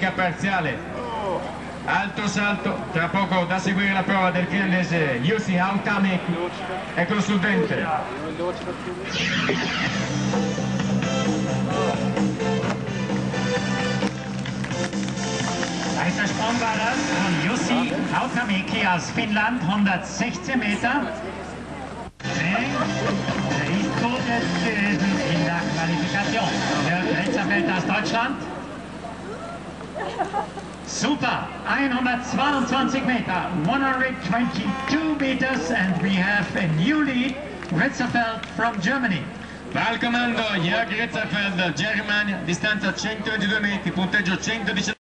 classifica parziale. Alto salto, tra poco da seguire la prova del finlandese Jussi Hautamäki. Eccolo sul ventre. Weißer Sprung war das von Jussi Hautamäki aus Finnland, 116 Meter. Der ist gut gewesen in der Qualifikation. Der Rechtsanwalt aus Deutschland. Super, 122 Meter, 122 meters, and we have a new lead, Ritzerfeld from Germany. Va al comando Jörg Ritzerfeld, Germania, distanza 122 metri, punteggio 119.